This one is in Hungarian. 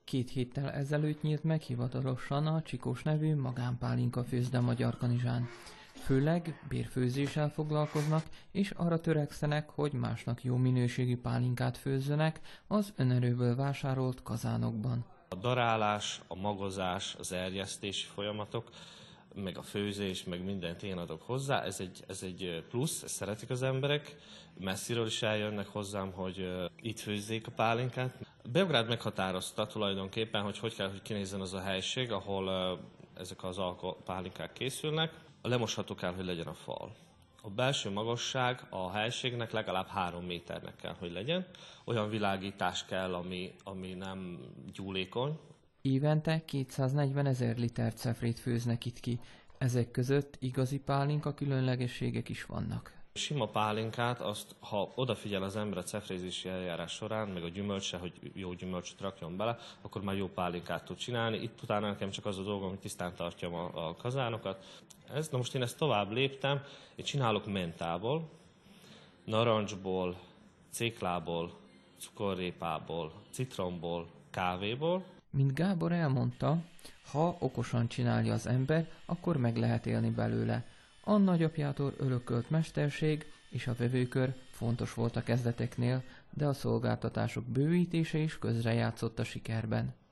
2 héttel ezelőtt nyílt meg hivatalosan a Csikós nevű magánpálinka főzde Magyarkanizsán. Főleg bérfőzéssel foglalkoznak, és arra törekszenek, hogy másnak jó minőségű pálinkát főzzenek az önerőből vásárolt kazánokban. A darálás, a magozás, az erjesztési folyamatok, meg a főzés, meg mindent én adok hozzá, ez egy plusz, ezt szeretik az emberek, messziről is eljönnek hozzám, hogy itt főzzék a pálinkát. Beográd meghatározta tulajdonképpen, hogy kell, hogy kinézzen az a helység, ahol ezek az pálinkák készülnek. A lemosható kell, hogy legyen a fal. A belső magasság a helységnek legalább 3 méternek kell, hogy legyen. Olyan világítás kell, ami nem gyúlékony. Évente 240 000 liter cefrét főznek itt ki. Ezek között igazi pálinka különlegességek is vannak. Sima pálinkát, azt, ha odafigyel az ember a cefrézési eljárás során, meg a gyümölcse, hogy jó gyümölcsöt rakjon bele, akkor már jó pálinkát tud csinálni. Itt utána nekem csak az a dolgom, hogy tisztán tartjam a kazánokat. Most én ezt tovább léptem, én csinálok mentából, narancsból, céklából, cukorrépából, citromból, kávéból. Mint Gábor elmondta, ha okosan csinálja az ember, akkor meg lehet élni belőle. A nagyapjától örökölt mesterség és a vevőkör fontos volt a kezdeteknél, de a szolgáltatások bővítése is közrejátszott a sikerben.